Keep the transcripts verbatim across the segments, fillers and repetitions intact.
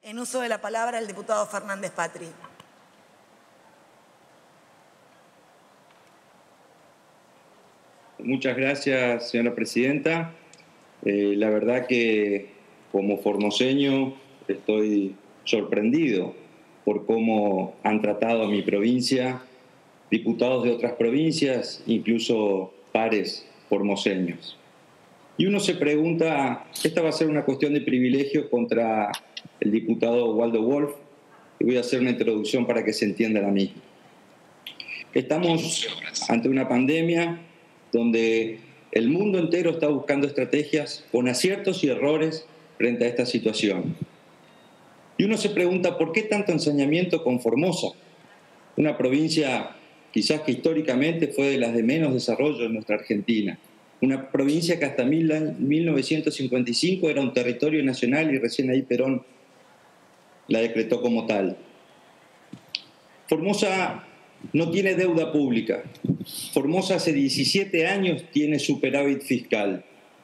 En uso de la palabra, el diputado Fernández Patri. Muchas gracias, señora presidenta. Eh, la verdad que como formoseño estoy sorprendido por cómo han tratado a mi provincia diputados de otras provincias, incluso pares formoseños. Y uno se pregunta, esta va a ser una cuestión de privilegio contra el diputado Waldo Wolf, y voy a hacer una introducción para que se entienda la misma. Estamos ante una pandemia donde el mundo entero está buscando estrategias con aciertos y errores frente a esta situación. Y uno se pregunta, ¿por qué tanto ensañamiento con Formosa? Una provincia quizás que históricamente fue de las de menos desarrollo en nuestra Argentina. Una provincia que hasta mil novecientos cincuenta y cinco era un territorio nacional y recién ahí Perón la decretó como tal. Formosa no tiene deuda pública. Formosa hace diecisiete años tiene superávit fiscal.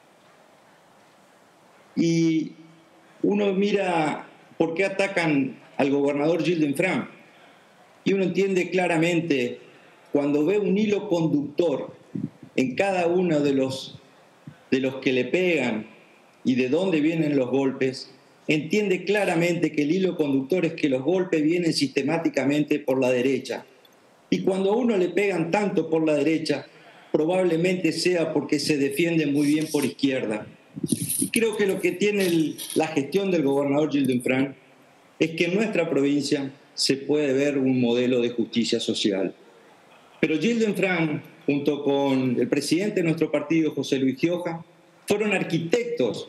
Y uno mira por qué atacan al gobernador Gildo Infran. Y uno entiende claramente cuando ve un hilo conductor en cada uno de los, de los que le pegan y de dónde vienen los golpes, entiende claramente que el hilo conductor es que los golpes vienen sistemáticamente por la derecha. Y cuando a uno le pegan tanto por la derecha, probablemente sea porque se defiende muy bien por izquierda. Y creo que lo que tiene el, la gestión del gobernador Gildo Infran es que en nuestra provincia se puede ver un modelo de justicia social. Pero Gildo Infran, junto con el presidente de nuestro partido, José Luis Gioja, fueron arquitectos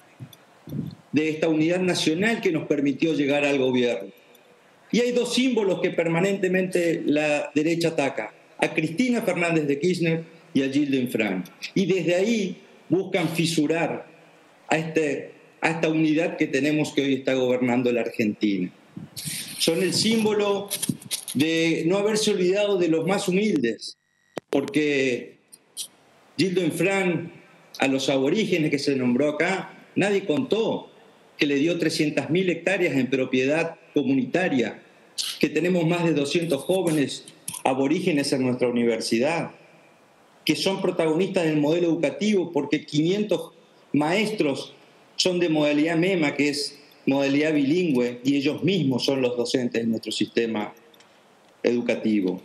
de esta unidad nacional que nos permitió llegar al gobierno. Y hay dos símbolos que permanentemente la derecha ataca: a Cristina Fernández de Kirchner y a Gildo Infran. Y desde ahí buscan fisurar a, este, a esta unidad que tenemos que hoy está gobernando la Argentina. Son el símbolo de no haberse olvidado de los más humildes, porque Gildo Infran, a los aborígenes que se nombró acá, nadie contó que le dio trescientas mil hectáreas en propiedad comunitaria, que tenemos más de doscientos jóvenes aborígenes en nuestra universidad, que son protagonistas del modelo educativo porque quinientos maestros son de modalidad MEMA, que es modalidad bilingüe, y ellos mismos son los docentes de nuestro sistema educativo.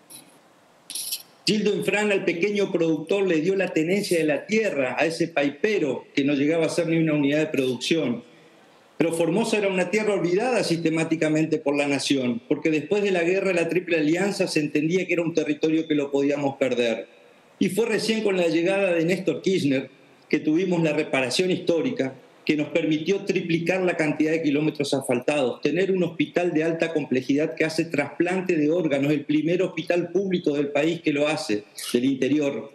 Gildo Infran al pequeño productor le dio la tenencia de la tierra, a ese paipero que no llegaba a ser ni una unidad de producción. Pero Formosa era una tierra olvidada sistemáticamente por la nación, porque después de la guerra de la Triple Alianza se entendía que era un territorio que lo podíamos perder. Y fue recién con la llegada de Néstor Kirchner que tuvimos la reparación histórica que nos permitió triplicar la cantidad de kilómetros asfaltados, tener un hospital de alta complejidad que hace trasplante de órganos, el primer hospital público del país que lo hace, del interior.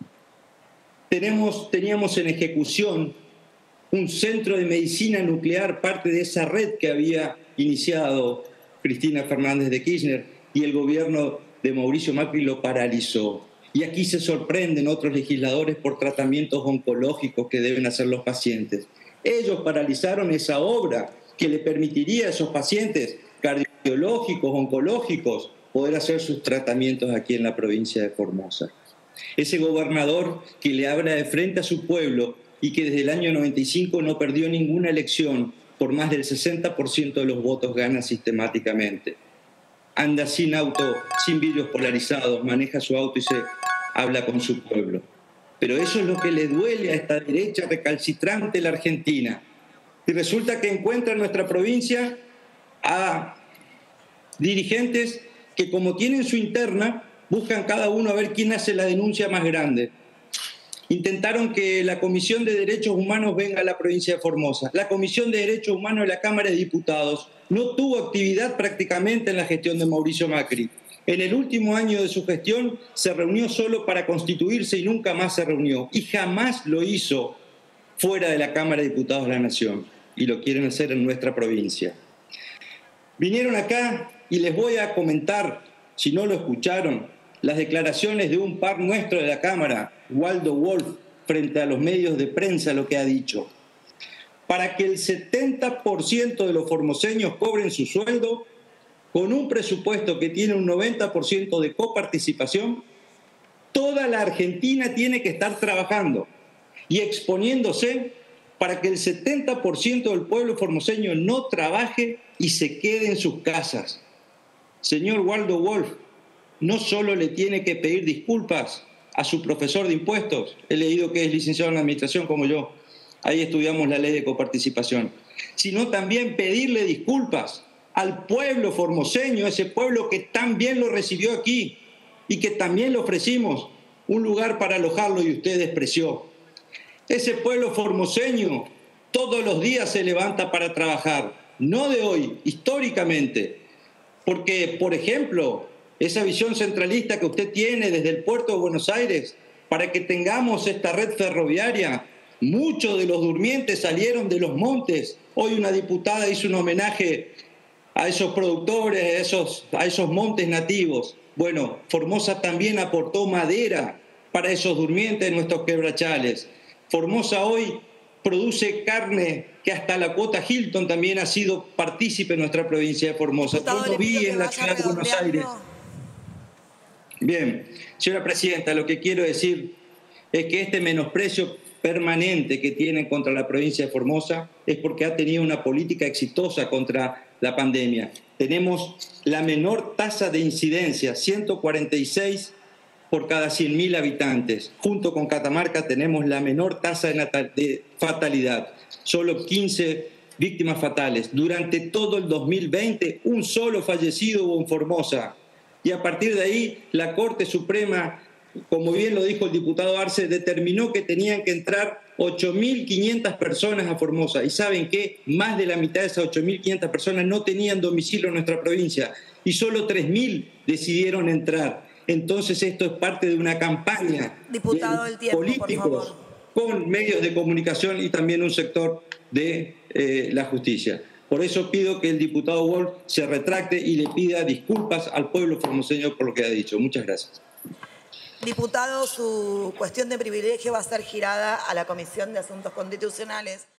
Tenemos, teníamos en ejecución un centro de medicina nuclear, parte de esa red que había iniciado Cristina Fernández de Kirchner, y el gobierno de Mauricio Macri lo paralizó. Y aquí se sorprenden otros legisladores por tratamientos oncológicos que deben hacer los pacientes. Ellos paralizaron esa obra que le permitiría a esos pacientes cardiológicos, oncológicos, poder hacer sus tratamientos aquí en la provincia de Formosa. Ese gobernador que le habla de frente a su pueblo y que desde el año noventa y cinco no perdió ninguna elección, por más del sesenta por ciento de los votos gana sistemáticamente. Anda sin auto, sin vidrios polarizados, maneja su auto y se habla con su pueblo. Pero eso es lo que le duele a esta derecha recalcitrante de la Argentina. Y resulta que encuentra en nuestra provincia a dirigentes que, como tienen su interna, buscan cada uno a ver quién hace la denuncia más grande. Intentaron que la Comisión de Derechos Humanos venga a la provincia de Formosa. La Comisión de Derechos Humanos de la Cámara de Diputados no tuvo actividad prácticamente en la gestión de Mauricio Macri. En el último año de su gestión se reunió solo para constituirse y nunca más se reunió. Y jamás lo hizo fuera de la Cámara de Diputados de la Nación. Y lo quieren hacer en nuestra provincia. Vinieron acá y les voy a comentar, si no lo escucharon, las declaraciones de un par nuestro de la Cámara, Waldo Wolf, frente a los medios de prensa, lo que ha dicho. para que el setenta por ciento de los formoseños cobren su sueldo con un presupuesto que tiene un noventa por ciento de coparticipación. Toda la Argentina tiene que estar trabajando y exponiéndose para que el setenta por ciento del pueblo formoseño no trabaje y se quede en sus casas. Señor Waldo Wolf, no solo le tiene que pedir disculpas a su profesor de impuestos, he leído que es licenciado en administración como yo, ahí estudiamos la ley de coparticipación, sino también pedirle disculpas al pueblo formoseño, ese pueblo que tan bien lo recibió aquí y que también le ofrecimos un lugar para alojarlo y usted despreció. Ese pueblo formoseño todos los días se levanta para trabajar, no de hoy, históricamente, porque, por ejemplo, esa visión centralista que usted tiene desde el puerto de Buenos Aires, para que tengamos esta red ferroviaria, muchos de los durmientes salieron de los montes. Hoy una diputada hizo un homenaje a esos productores, a esos, a esos montes nativos. Bueno, Formosa también aportó madera para esos durmientes de nuestros quebrachales. Formosa hoy produce carne que hasta la cuota Hilton también ha sido partícipe en nuestra provincia de Formosa. Yo lo vi en la ciudad de Buenos Aires. Bien, señora presidenta, lo que quiero decir es que este menosprecio permanente que tienen contra la provincia de Formosa es porque ha tenido una política exitosa contra la pandemia. Tenemos la menor tasa de incidencia, ciento cuarenta y seis por cada cien mil habitantes. Junto con Catamarca tenemos la menor tasa de, de fatalidad, solo quince víctimas fatales. Durante todo el dos mil veinte, un solo fallecido hubo en Formosa. Y a partir de ahí, la Corte Suprema, como bien lo dijo el diputado Arce, determinó que tenían que entrar ocho mil quinientas personas a Formosa. ¿Y saben qué? Más de la mitad de esas ocho mil quinientas personas no tenían domicilio en nuestra provincia y solo tres mil decidieron entrar. Entonces esto es parte de una campaña Diputado, de el tiempo, políticos con medios de comunicación y también un sector de eh, la justicia. Por eso pido que el diputado Wolf se retracte y le pida disculpas al pueblo formoseño por lo que ha dicho. Muchas gracias. Diputado, su cuestión de privilegio va a ser girada a la Comisión de Asuntos Constitucionales.